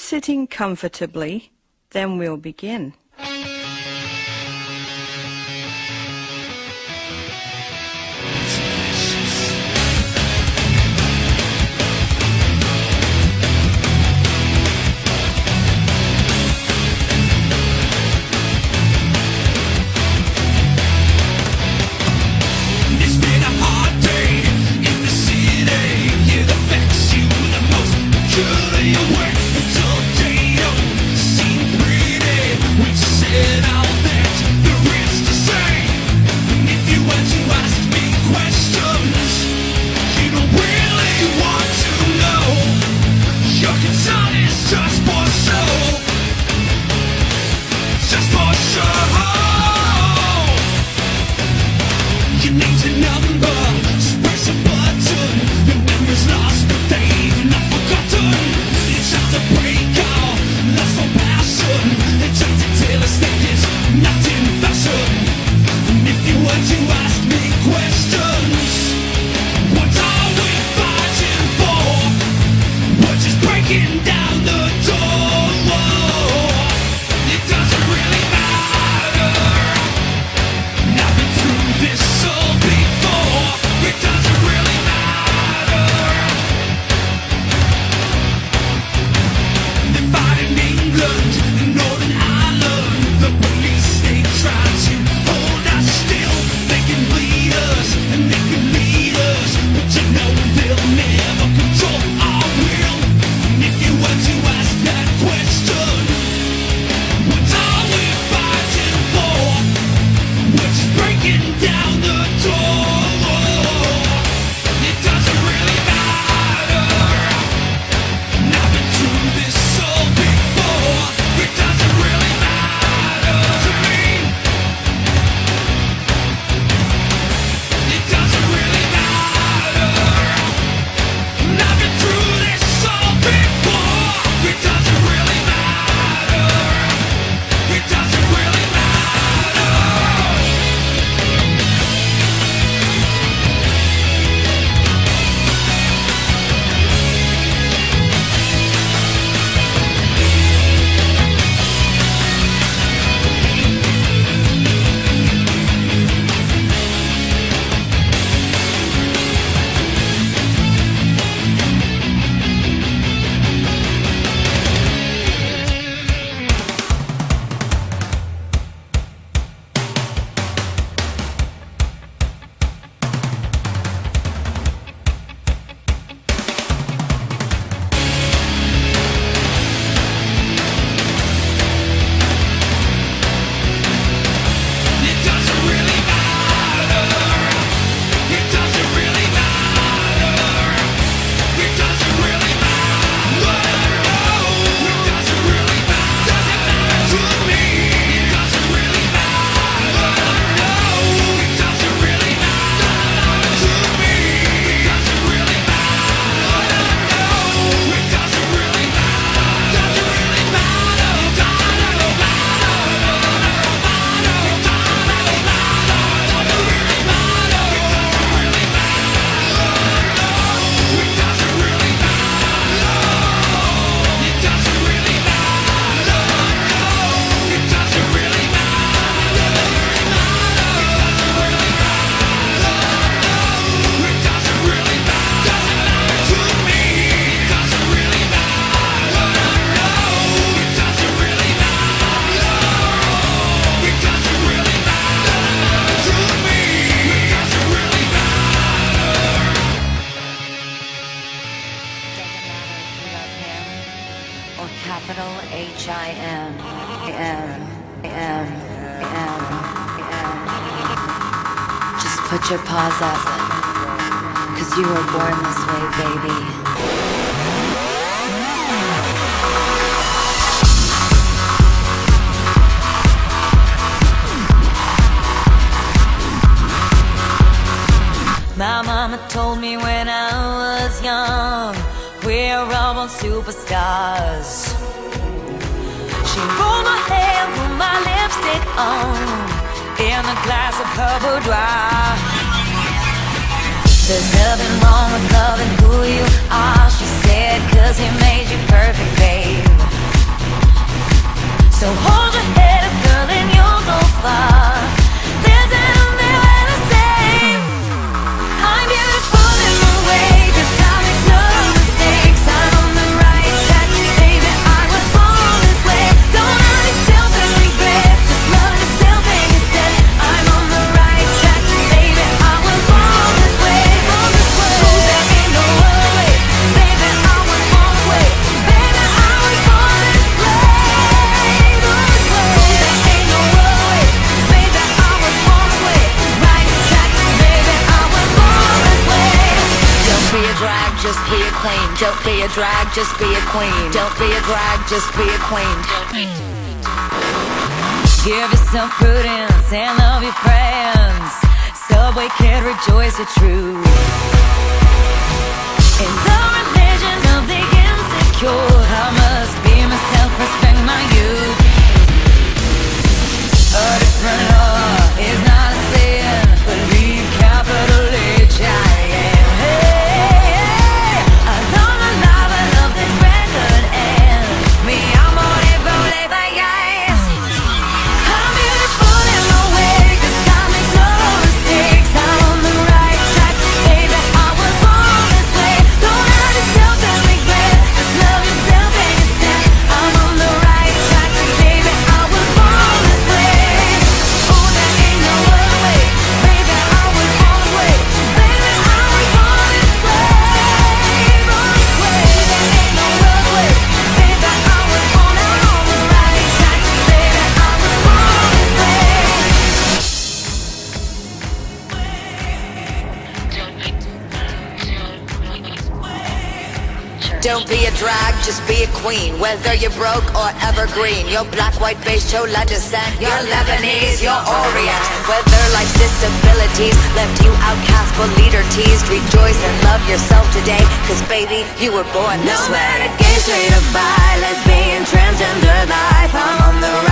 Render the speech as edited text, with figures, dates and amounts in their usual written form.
sitting comfortably, then we'll begin. Put your paws up, 'cause you were born this way, baby. My mama told me when I was young, we're all born superstars. She rolled my hair, put my lipstick on, in a glass of her boudoir. There's nothing wrong with loving who you are, she said, 'cause he made you perfect, babe. So hold your head up, girl, and you'll go far. There's an there when I say I'm beautiful in my way, 'cause I make no mistakes. I'm on the right track, baby, I was born this way. Don't hurt yourself and regret, just love yourself instead. I'm on the right track, baby, I was born this way. Oh, there ain't no other way, baby, I was born this way. Baby, I was born this way. There ain't no other way, baby, I was born this way. Right track, baby, I was born this way. Don't be a drag, just be a queen. Don't be a drag, just be a queen. Don't be a drag, just be a queen. Give yourself prudence and love your friends. Subway kid, rejoice your truth. In the religion of the insecure, I must be myself, respect my youth. A different law is not a sin. Believe capital H I am. Hey, I love the love, I love this record and me, I'm on it, guys. I'm beautiful in my way, 'cause I make no mistakes. I'm on the right track, baby, I was born this way. Don't hurt yourself and regret, just love yourself instead. I'm on the right track, baby, I was born this way. Oh, there ain't no other way, baby, I was born this way. Baby, I was born this way. There ain't no other way, baby, I was born on the right track, baby, I was born this way. Don't be a drag, just be a queen. Whether you're broke or evergreen, you're black, white, beige, chola descent, you're Lebanese, you're Orient. Whether life's disabilities left you outcast but leader teased, rejoice and love yourself today, 'cause baby, you were born this No way. matter gay, straight or bi, lesbian, transgender life, I'm on the